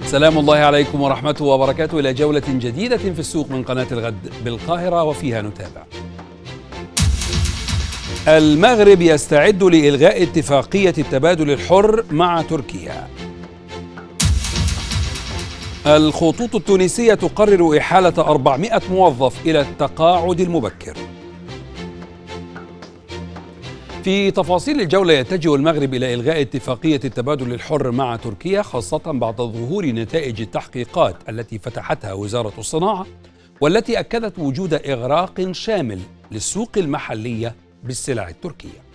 سلام الله عليكم ورحمته وبركاته. إلى جولة جديدة في السوق من قناة الغد بالقاهرة، وفيها نتابع: المغرب يستعد لإلغاء اتفاقية التبادل الحر مع تركيا. الخطوط التونسية تقرر إحالة 400 موظف إلى التقاعد المبكر. في تفاصيل الجولة، يتجه المغرب إلى إلغاء اتفاقية التبادل الحر مع تركيا، خاصة بعد ظهور نتائج التحقيقات التي فتحتها وزارة الصناعة، والتي أكدت وجود إغراق شامل للسوق المحلية بالسلع التركية.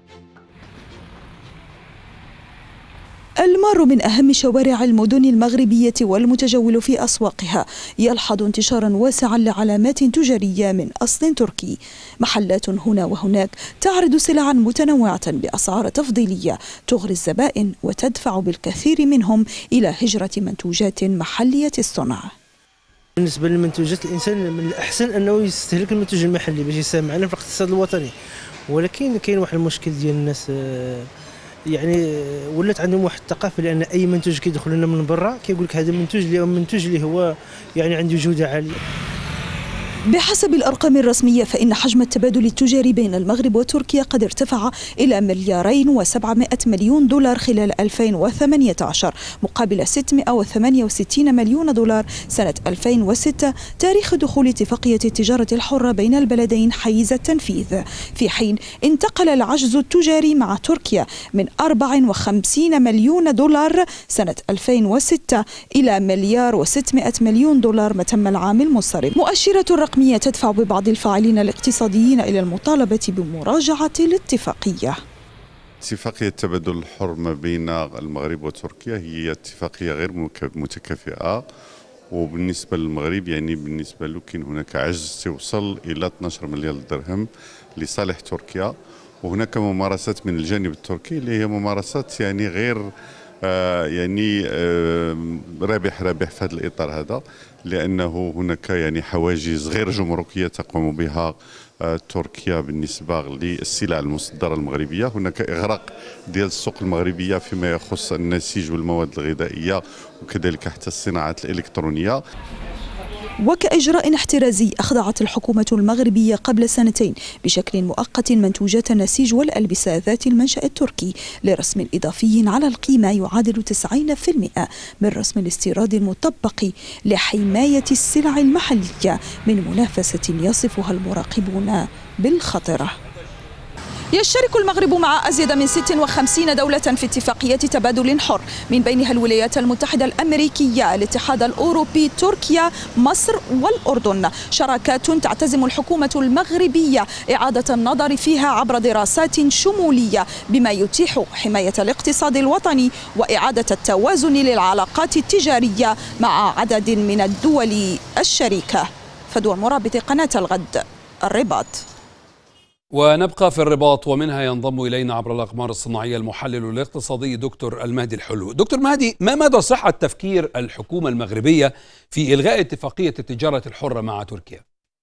المار من أهم شوارع المدن المغربية والمتجول في أسواقها يلحظ انتشارا واسعا لعلامات تجارية من أصل تركي. محلات هنا وهناك تعرض سلعا متنوعة بأسعار تفضيلية تغري الزبائن وتدفع بالكثير منهم إلى هجرة منتوجات محلية الصنع. بالنسبة للمنتوجات، الإنسان من الأحسن أنه يستهلك المنتوج المحلي باش يساهم معنا في الاقتصاد الوطني، ولكن كاين واحد المشكل ديال الناس، يعني ولات عندهم واحد الثقافه، لان اي منتوج كيدخل لنا من برا كيقول لك هذا منتوج اللي هو يعني عنده جوده عاليه. بحسب الأرقام الرسمية، فإن حجم التبادل التجاري بين المغرب وتركيا قد ارتفع إلى $2,700,000,000 خلال 2018 مقابل $668 مليون سنة 2006، تاريخ دخول اتفاقية التجارة الحرة بين البلدين حيز التنفيذ، في حين انتقل العجز التجاري مع تركيا من $54 مليون سنة 2006 إلى $1,600,000,000 ما تم العام المنصرم. مؤشرة الرقمية تدفع ببعض الفاعلين الاقتصاديين إلى المطالبة بمراجعة الاتفاقية. اتفاقية التبادل الحر ما بين المغرب وتركيا هي اتفاقية غير متكافئة، وبالنسبة للمغرب يعني بالنسبة له كاين هناك عجز توصل إلى 12 مليار درهم لصالح تركيا، وهناك ممارسات من الجانب التركي اللي هي ممارسات يعني غير رابح في هذا الإطار هذا، لأنه هناك يعني حواجز غير جمركية تقوم بها تركيا بالنسبة للسلع المصدرة المغربية. هناك إغراق ديال السوق المغربية فيما يخص النسيج والمواد الغذائية وكذلك حتى الصناعات الإلكترونية. وكإجراء احترازي، أخضعت الحكومة المغربية قبل سنتين بشكل مؤقت منتوجات النسيج والألبسة ذات المنشأ التركي لرسم إضافي على القيمة يعادل 90% من رسم الاستيراد المطبق لحماية السلع المحلية من منافسة يصفها المراقبون بالخطرة. يشترك المغرب مع أزيد من 56 دولة في اتفاقية تبادل حر، من بينها الولايات المتحدة الأمريكية، الاتحاد الأوروبي، تركيا، مصر والأردن. شراكات تعتزم الحكومة المغربية إعادة النظر فيها عبر دراسات شمولية، بما يتيح حماية الاقتصاد الوطني وإعادة التوازن للعلاقات التجارية مع عدد من الدول الشريكة. فدوى مرابط، قناة الغد، الرباط. ونبقى في الرباط، ومنها ينضم إلينا عبر الأقمار الصناعية المحلل الاقتصادي دكتور المهدي الحلو. دكتور مهدي، ما مدى صحة تفكير الحكومة المغربية في إلغاء اتفاقية التجارة الحرة مع تركيا؟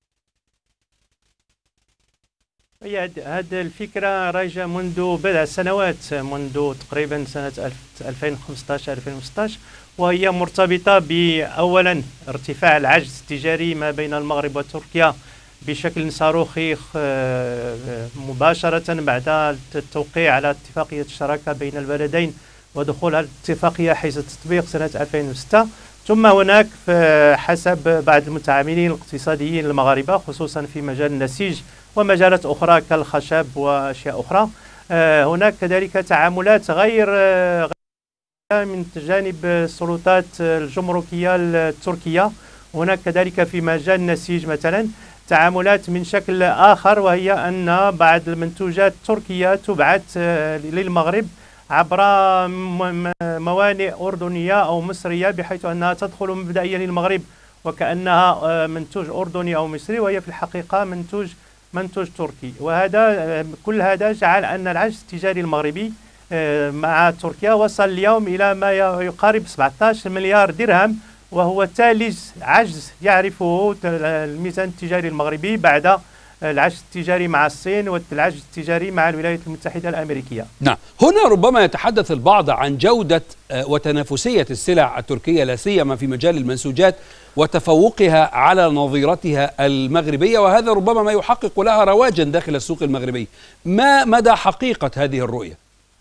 هذه الفكرة راجعة منذ بضع سنوات، منذ تقريبا سنة 2015-2016، وهي مرتبطة بأولا ارتفاع العجز التجاري ما بين المغرب وتركيا بشكل صاروخي مباشرة بعد التوقيع على اتفاقية الشراكة بين البلدين ودخول الاتفاقية حيز التطبيق سنة 2006. ثم هناك حسب بعض المتعاملين الاقتصاديين المغاربة خصوصا في مجال النسيج ومجالات أخرى كالخشب وأشياء أخرى، هناك كذلك تعاملات غير من جانب السلطات الجمركية التركية. هناك كذلك في مجال النسيج مثلا تعاملات من شكل آخر، وهي أن بعض المنتوجات التركية تبعث للمغرب عبر موانئ أردنية أو مصرية، بحيث أنها تدخل مبدئيا للمغرب وكأنها منتوج أردني أو مصري، وهي في الحقيقة منتوج تركي. وهذا كل هذا جعل أن العجز التجاري المغربي مع تركيا وصل اليوم إلى ما يقارب 17 مليار درهم، وهو ثالث عجز يعرفه الميزان التجاري المغربي بعد العجز التجاري مع الصين والعجز التجاري مع الولايات المتحدة الأمريكية. نعم، هنا ربما يتحدث البعض عن جودة وتنافسية السلع التركية لا سيما في مجال المنسوجات وتفوقها على نظيرتها المغربية، وهذا ربما ما يحقق لها رواجا داخل السوق المغربي. ما مدى حقيقة هذه الرؤية؟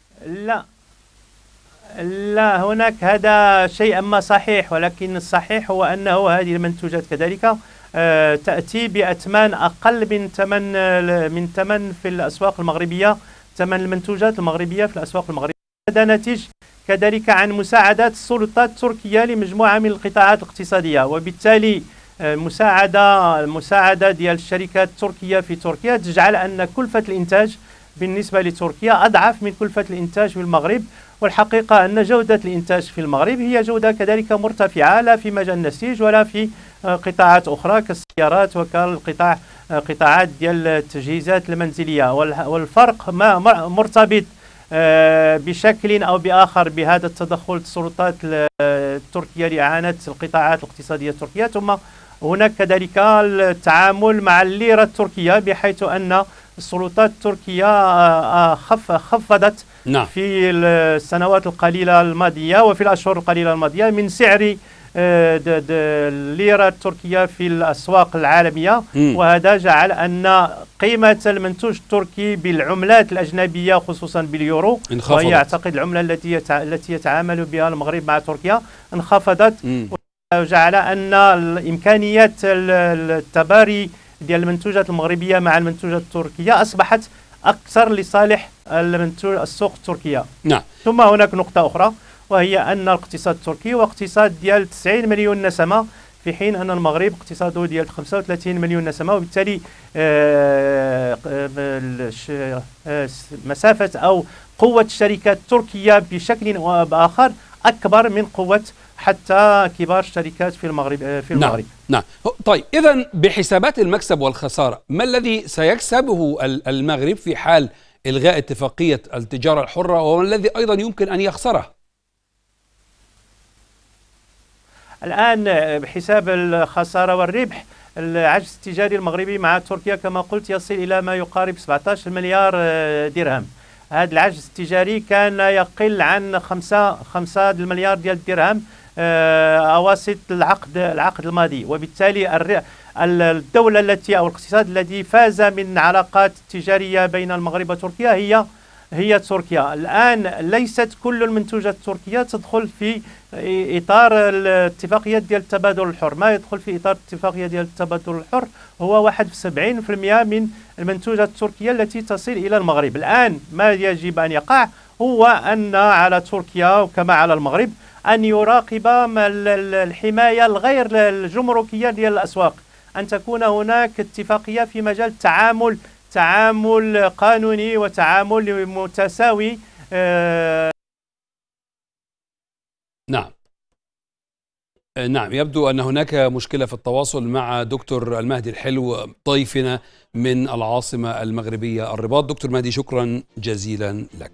لا، هناك هذا شيء ما صحيح، ولكن الصحيح هو أنه هذه المنتوجات كذلك تأتي بأثمان أقل من ثمن في الأسواق المغربية، ثمن المنتوجات المغربية في الأسواق المغربية. هذا ناتج كذلك عن مساعدات السلطات التركية لمجموعة من القطاعات الاقتصادية، وبالتالي المساعدة ديال الشركات التركية في تركيا تجعل أن كلفة الإنتاج بالنسبة لتركيا أضعف من كلفة الإنتاج في المغرب. والحقيقة أن جودة الإنتاج في المغرب هي جودة كذلك مرتفعة، لا في مجال النسيج ولا في قطاعات أخرى كالسيارات قطاعات ديال التجهيزات المنزلية. والفرق مرتبط بشكل أو بآخر بهذا التدخل السلطات التركية لإعانة القطاعات الاقتصادية التركية. ثم هناك كذلك التعامل مع الليرة التركية، بحيث أن السلطات التركية خفضت في السنوات القليلة الماضية وفي الأشهر القليلة الماضية من سعر الليرة التركية في الأسواق العالمية، وهذا جعل أن قيمة المنتوج التركي بالعملات الأجنبية خصوصا باليورو، وهي أعتقد العملة التي يتعامل بها المغرب مع تركيا، انخفضت، وجعل أن إمكانيات التباري ديال المنتوجات المغربية مع المنتوجات التركية أصبحت أكثر لصالح السوق التركية. نعم. ثم هناك نقطة أخرى، وهي أن الاقتصاد التركي هو اقتصاد ديال 90 مليون نسمة، في حين أن المغرب اقتصاده ديال 35 مليون نسمة، وبالتالي مسافة أو قوة الشركات التركية بشكل أو بآخر أكبر من قوة حتى كبار الشركات في المغرب. نعم. طيب، إذن بحسابات المكسب والخسارة، ما الذي سيكسبه المغرب في حال إلغاء اتفاقية التجارة الحرة، وما الذي أيضا يمكن أن يخسره؟ الآن بحساب الخسارة والربح، العجز التجاري المغربي مع تركيا كما قلت يصل إلى ما يقارب 17 مليار درهم. هذا العجز التجاري كان يقل عن 5 مليار ديال الدرهم أواسط العقد الماضي، وبالتالي الدولة التي أو الاقتصاد الذي فاز من علاقات تجارية بين المغرب وتركيا هي تركيا. الآن ليست كل المنتوجات التركية تدخل في إطار الاتفاقية ديال التبادل الحر. ما يدخل في إطار الاتفاقية ديال التبادل الحر هو 71% من المنتوجات التركية التي تصل إلى المغرب. الآن ما يجب أن يقع هو أن على تركيا وكما على المغرب أن يراقب الحماية الغير الجمركية ديال الأسواق، أن تكون هناك اتفاقية في مجال تعامل قانوني وتعامل متساوي. نعم، يبدو أن هناك مشكلة في التواصل مع دكتور المهدي الحلو ضيفنا من العاصمة المغربية الرباط. دكتور مهدي، شكرا جزيلا لك.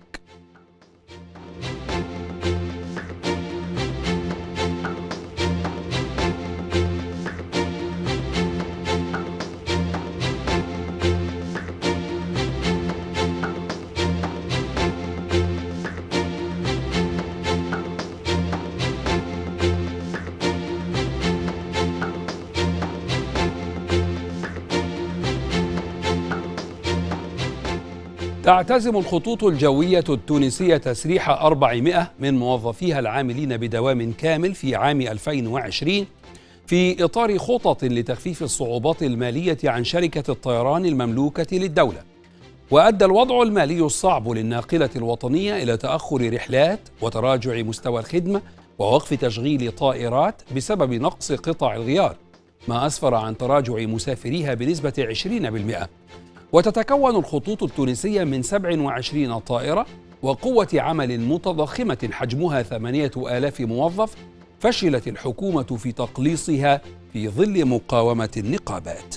تعتزم الخطوط الجوية التونسية تسريح 400 من موظفيها العاملين بدوام كامل في عام 2020 في إطار خطط لتخفيف الصعوبات المالية عن شركة الطيران المملوكة للدولة. وأدى الوضع المالي الصعب للناقلة الوطنية إلى تأخر رحلات وتراجع مستوى الخدمة ووقف تشغيل طائرات بسبب نقص قطع الغيار، ما أسفر عن تراجع مسافريها بنسبة 20%. وتتكون الخطوط التونسية من 27 طائرة وقوة عمل متضخمة حجمها 8000 موظف فشلت الحكومة في تقليصها في ظل مقاومة النقابات.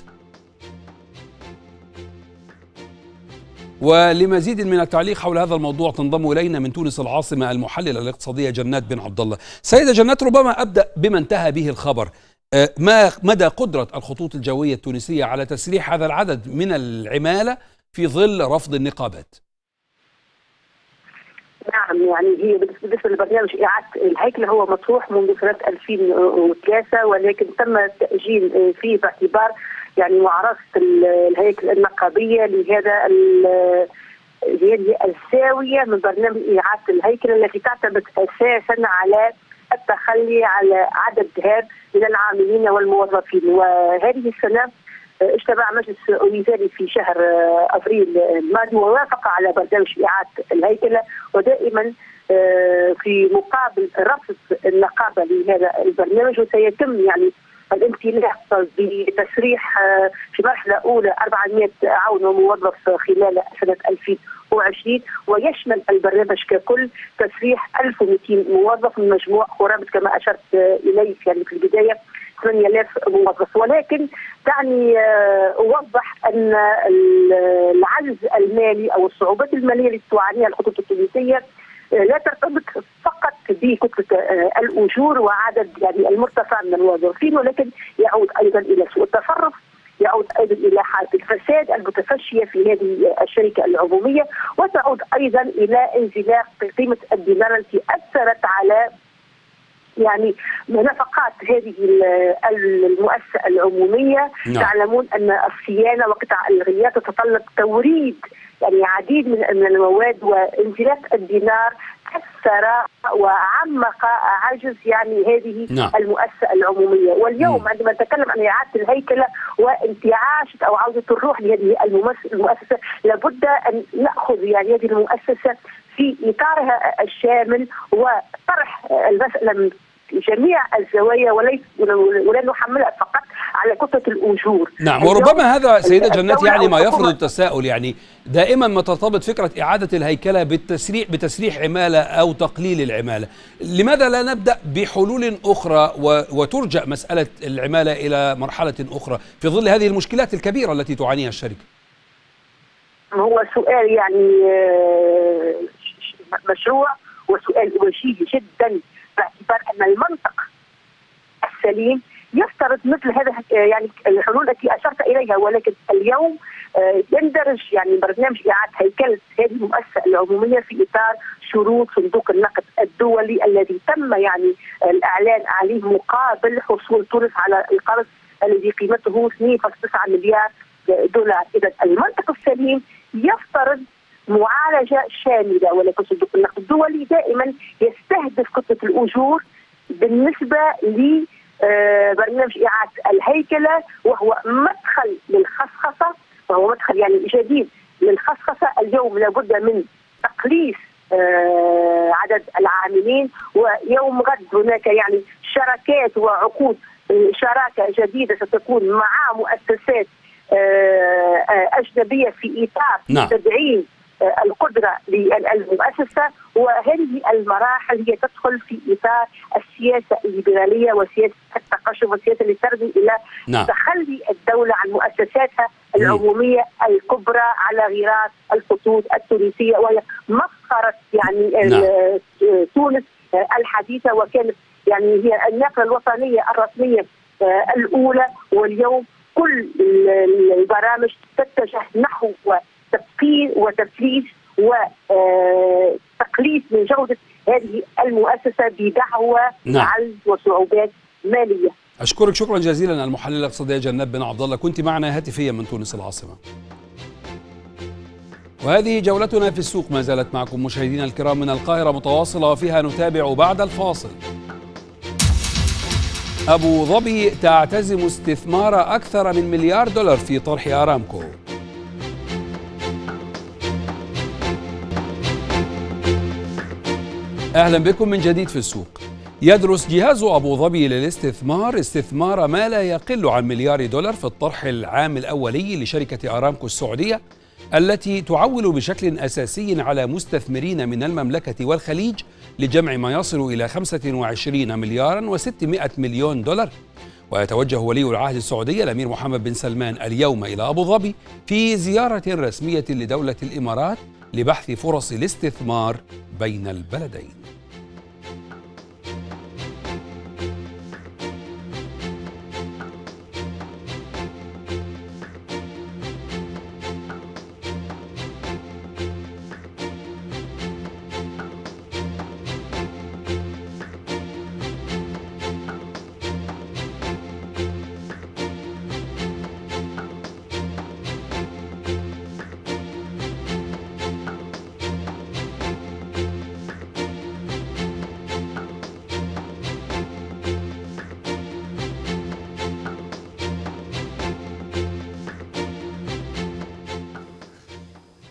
ولمزيد من التعليق حول هذا الموضوع تنضم إلينا من تونس العاصمة المحللة الاقتصادية جنات بن عبد الله. سيدة جنات، ربما أبدأ بما انتهى به الخبر. ما مدى قدرة الخطوط الجوية التونسية على تسريح هذا العدد من العمالة في ظل رفض النقابات؟ نعم، يعني هي بالنسبة لبرنامج إعادة الهيكلة هو مطروح منذ سنة 2003، ولكن تم التأجيل فيه باعتبار يعني معارضة الهيكل النقابية لهذه الزاوية من برنامج إعادة الهيكلة التي تعتمد أساسا على التخلي على عدد هائل من العاملين والموظفين. وهذه السنة اجتمع مجلس وزاري في شهر ابريل الماضي ووافق على برنامج اعاده الهيكله، ودائما في مقابل رفض النقابه لهذا البرنامج، وسيتم يعني الانطلاق بتسريح في مرحله اولى 400 عون وموظف خلال سنه 2020، ويشمل البرنامج ككل تسريح 1200 موظف من مجموع قرابه كما اشرت اليه يعني في البدايه 8000 موظف. ولكن دعني اوضح ان العجز المالي او الصعوبات الماليه التي تعانيها الخطوط التونسيه لا ترتبط فقط بكتله الاجور وعدد يعني المرتفع من الموظفين، ولكن يعود ايضا الى سوء التصرف، يعود ايضا الى حاله الفساد المتفشيه في هذه الشركه العموميه، وتعود ايضا الى انزلاق قيمه الدينار التي اثرت على يعني نفقات هذه المؤسسة العمومية. نعم. تعلمون أن الصيانة وقطع الغيار تتطلب توريد يعني عديد من المواد، وانزلاق الدينار كسر وعمق عجز يعني هذه نعم. المؤسسة العمومية. واليوم عندما نتكلم عن إعادة الهيكلة وانتعاش أو عودة الروح لهذه المؤسسة، لابد أن نأخذ يعني هذه المؤسسة في إطارها الشامل وطرح المسألة من جميع الزوايا ولا نحملها فقط على كتلة الأجور. نعم، وربما هذا سيدة جنات يعني ما يفرض التساؤل، يعني دائما ما ترتبط فكرة إعادة الهيكلة بتسريح عمالة أو تقليل العمالة. لماذا لا نبدأ بحلول أخرى وترجع مسألة العمالة إلى مرحلة أخرى في ظل هذه المشكلات الكبيرة التي تعانيها الشركة؟ هو سؤال يعني مشروع وسؤال وجيه جدا، باعتبار ان المنطق السليم يفترض مثل هذا يعني الحلول التي اشرت اليها. ولكن اليوم يندرج يعني برنامج اعاده هيكله هذه المؤسسه العموميه في اطار شروط صندوق النقد الدولي الذي تم يعني الاعلان عليه مقابل حصول تونس على القرض الذي قيمته 2.9 مليار دولار. اذا المنطق السليم يفترض معالجة شاملة، ولكن صندوق النقد الدولي دائما يستهدف كتلة الأجور بالنسبة لبرنامج إعادة الهيكلة، وهو مدخل للخصخصة، وهو مدخل يعني جديد للخصخصة. اليوم لابد من تقليص عدد العاملين، ويوم غد هناك يعني شراكات وعقود شراكة جديدة ستكون مع مؤسسات أجنبية في إطار تدعيم القدرة للمؤسسة. وهذه المراحل هي تدخل في إطار السياسة الليبرالية وسياسة التقشف والسياسة اللي ترمي إلى تخلي الدولة عن مؤسساتها العمومية الكبرى على غرار الخطوط التونسية، وهي مسخرة يعني تونس الحديثة، وكانت يعني هي الناقلة الوطنية الرسمية الأولى. واليوم كل البرامج تتجه نحو تبقير وتفليس وتقليص من جودة هذه المؤسسة بدعوى عجز وصعوبات مالية. أشكرك شكرا جزيلا المحللة الاقتصادية جنات بن عبد الله، كنت معنا هاتفيا من تونس العاصمة. وهذه جولتنا في السوق ما زالت معكم مشاهدينا الكرام من القاهرة متواصلة، وفيها نتابع بعد الفاصل. أبو ظبي تعتزم استثمار أكثر من $1 مليار في طرح آرامكو. أهلا بكم من جديد في السوق. يدرس جهاز أبو ظبي للاستثمار استثمار ما لا يقل عن $1 مليار في الطرح العام الأولي لشركة آرامكو السعودية، التي تعول بشكل أساسي على مستثمرين من المملكة والخليج لجمع ما يصل إلى $25 مليار و600 مليون. ويتوجه ولي العهد السعودي الأمير محمد بن سلمان اليوم إلى أبو ظبي في زيارة رسمية لدولة الإمارات لبحث فرص الاستثمار بين البلدين.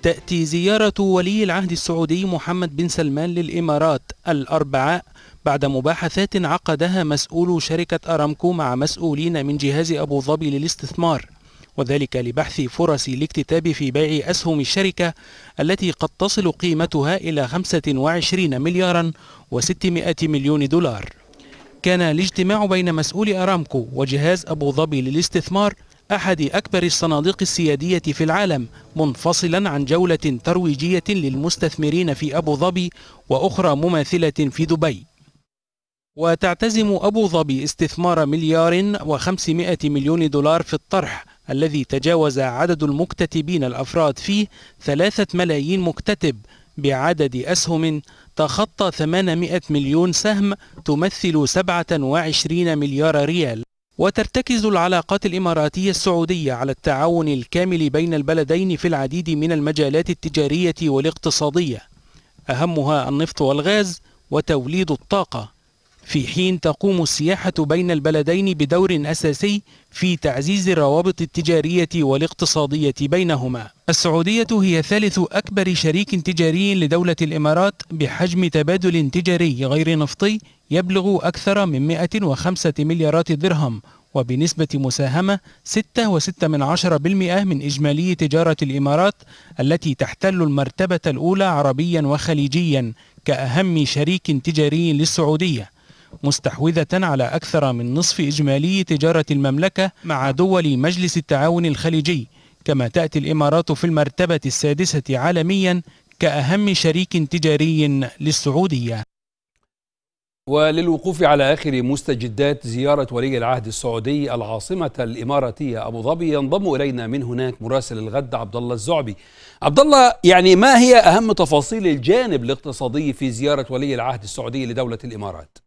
تأتي زيارة ولي العهد السعودي محمد بن سلمان للإمارات الأربعاء بعد مباحثات عقدها مسؤولو شركة أرامكو مع مسؤولين من جهاز أبو ظبي للاستثمار، وذلك لبحث فرص الاكتتاب في بيع أسهم الشركة التي قد تصل قيمتها إلى 25 مليارا و600 مليون دولار. كان الاجتماع بين مسؤول أرامكو وجهاز أبو ظبي للاستثمار أحد أكبر الصناديق السيادية في العالم، منفصلا عن جولة ترويجية للمستثمرين في أبو ظبي وأخرى مماثلة في دبي. وتعتزم أبو ظبي استثمار 1,500 مليون دولار في الطرح الذي تجاوز عدد المكتتبين الأفراد فيه 3 ملايين مكتتب بعدد أسهم تخطى 800 مليون سهم تمثل 27 مليار ريال. وترتكز العلاقات الإماراتية السعودية على التعاون الكامل بين البلدين في العديد من المجالات التجارية والاقتصادية، أهمها النفط والغاز وتوليد الطاقة، في حين تقوم السياحة بين البلدين بدور أساسي في تعزيز الروابط التجارية والاقتصادية بينهما. السعودية هي ثالث أكبر شريك تجاري لدولة الإمارات بحجم تبادل تجاري غير نفطي يبلغ أكثر من 105 مليارات درهم، وبنسبة مساهمة 6.6% من إجمالي تجارة الإمارات التي تحتل المرتبة الأولى عربيا وخليجيا كأهم شريك تجاري للسعودية، مستحوذة على أكثر من نصف إجمالي تجارة المملكة مع دول مجلس التعاون الخليجي. كما تأتي الإمارات في المرتبة السادسة عالميا كأهم شريك تجاري للسعودية. وللوقوف على آخر مستجدات زيارة ولي العهد السعودي العاصمة الإماراتية أبو ظبي ينضم إلينا من هناك مراسل الغد عبد الله الزعبي. عبد الله، يعني ما هي أهم تفاصيل الجانب الاقتصادي في زيارة ولي العهد السعودي لدولة الإمارات؟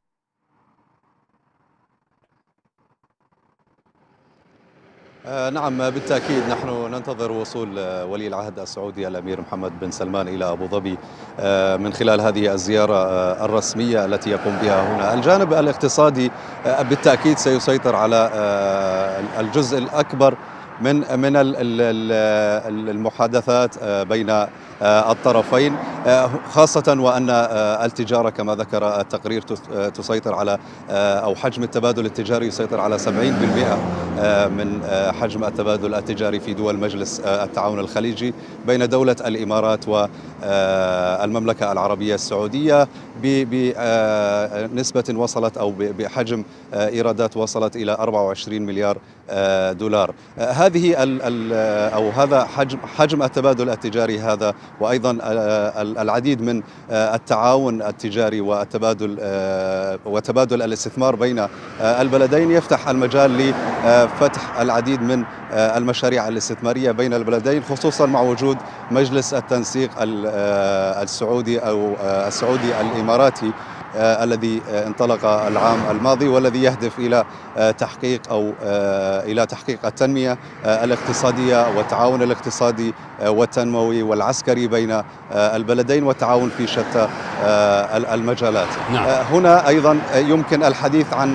نعم، بالتأكيد نحن ننتظر وصول ولي العهد السعودي الأمير محمد بن سلمان إلى أبو ظبي من خلال هذه الزيارة الرسمية التي يقوم بها هنا. الجانب الاقتصادي بالتأكيد سيسيطر على الجزء الأكبر من المحادثات بين الطرفين، خاصة وأن التجارة كما ذكر التقرير تسيطر على أو حجم التبادل التجاري يسيطر على 70% من حجم التبادل التجاري في دول مجلس التعاون الخليجي بين دولة الإمارات والمملكة العربية السعودية بنسبة وصلت أو بحجم إيرادات وصلت إلى 24 مليار دولار. هذه أو هذا حجم التبادل التجاري هذا، وأيضا العديد من التعاون التجاري وتبادل الاستثمار بين البلدين يفتح المجال لفتح العديد من المشاريع الاستثمارية بين البلدين، خصوصا مع وجود مجلس التنسيق السعودي أو السعودي الإماراتي الذي انطلق العام الماضي، والذي يهدف إلى تحقيق التنمية الاقتصادية والتعاون الاقتصادي والتنموي والعسكري بين البلدين والتعاون في شتى المجالات. نعم. هنا أيضا يمكن الحديث عن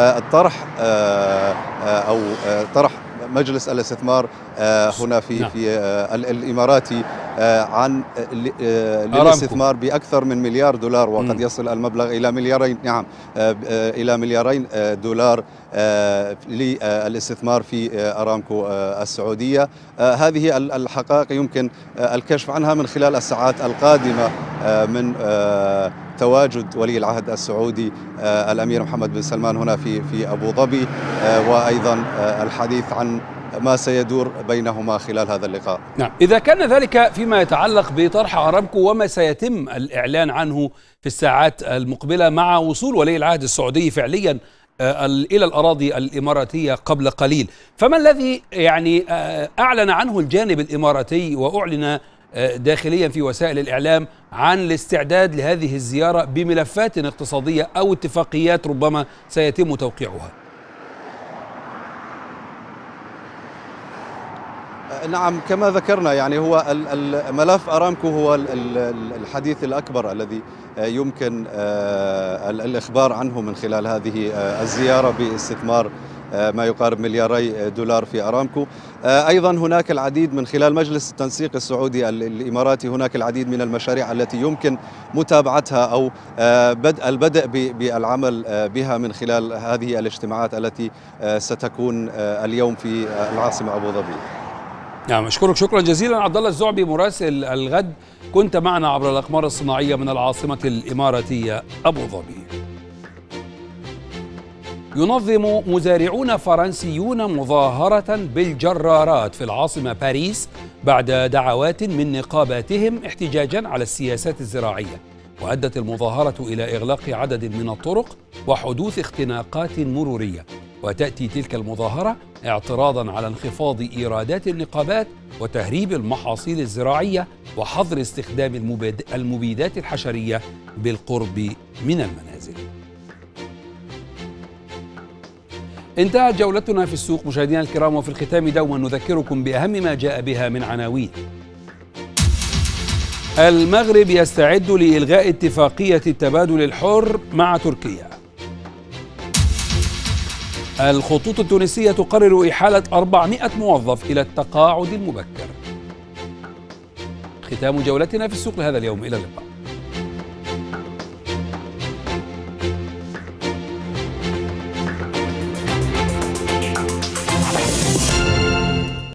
طرح مجلس الاستثمار هنا في الإماراتي عن الاستثمار بأكثر من مليار دولار، وقد يصل المبلغ إلى مليارين، نعم إلى مليارين دولار للاستثمار في أرامكو السعودية. هذه الحقائق يمكن الكشف عنها من خلال الساعات القادمة من تواجد ولي العهد السعودي الأمير محمد بن سلمان هنا في أبو ظبي، وأيضا الحديث عن ما سيدور بينهما خلال هذا اللقاء. نعم، إذا كان ذلك فيما يتعلق بطرح أرامكو وما سيتم الإعلان عنه في الساعات المقبلة مع وصول ولي العهد السعودي فعليا إلى الأراضي الإماراتية قبل قليل، فما الذي يعني أعلن عنه الجانب الإماراتي وأعلن داخليا في وسائل الإعلام عن الاستعداد لهذه الزيارة بملفات اقتصادية أو اتفاقيات ربما سيتم توقيعها؟ نعم، كما ذكرنا يعني هو ملف أرامكو هو الحديث الأكبر الذي يمكن الإخبار عنه من خلال هذه الزيارة باستثمار ما يقارب ملياري دولار في أرامكو. أيضا هناك العديد من خلال مجلس التنسيق السعودي الإماراتي، هناك العديد من المشاريع التي يمكن متابعتها أو البدء بالعمل بها من خلال هذه الاجتماعات التي ستكون اليوم في العاصمة أبو ظبي. نعم، أشكرك شكرا جزيلا عبد الله الزعبي مراسل الغد، كنت معنا عبر الأقمار الصناعية من العاصمة الإماراتية أبو ظبي. ينظم مزارعون فرنسيون مظاهرة بالجرارات في العاصمة باريس بعد دعوات من نقاباتهم احتجاجا على السياسات الزراعية، وأدت المظاهرة إلى إغلاق عدد من الطرق وحدوث اختناقات مرورية. وتأتي تلك المظاهرة اعتراضا على انخفاض إيرادات النقابات وتهريب المحاصيل الزراعية وحظر استخدام المبيدات الحشرية بالقرب من المنازل. انتهت جولتنا في السوق مشاهدينا الكرام، وفي الختام دوما نذكركم بأهم ما جاء بها من عناوين. المغرب يستعد لإلغاء اتفاقية التبادل الحر مع تركيا. الخطوط التونسية تقرر إحالة 400 موظف إلى التقاعد المبكر. ختام جولتنا في السوق لهذا اليوم، إلى اللقاء.